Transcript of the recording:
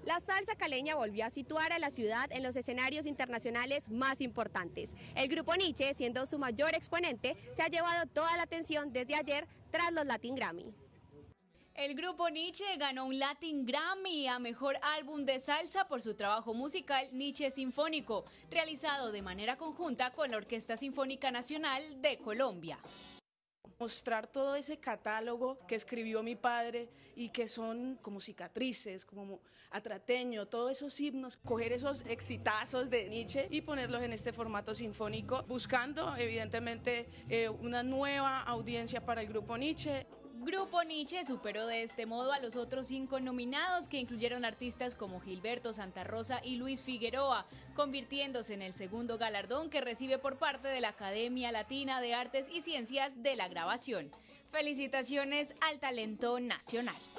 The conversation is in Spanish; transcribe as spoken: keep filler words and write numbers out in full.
La salsa caleña volvió a situar a la ciudad en los escenarios internacionales más importantes. El grupo Nietzsche, siendo su mayor exponente, se ha llevado toda la atención desde ayer tras los Latin Grammy. El grupo Nietzsche ganó un Latin Grammy a Mejor Álbum de Salsa por su trabajo musical Nietzsche Sinfónico, realizado de manera conjunta con la Orquesta Sinfónica Nacional de Colombia. Mostrar todo ese catálogo que escribió mi padre y que son como cicatrices, como atrateño, todos esos himnos, coger esos exitazos de Nietzsche y ponerlos en este formato sinfónico, buscando evidentemente eh, una nueva audiencia para el grupo Nietzsche. Grupo Nietzsche superó de este modo a los otros cinco nominados, que incluyeron artistas como Gilberto Santa Rosa y Luis Figueroa, convirtiéndose en el segundo galardón que recibe por parte de la Academia Latina de Artes y Ciencias de la Grabación. Felicitaciones al talento nacional.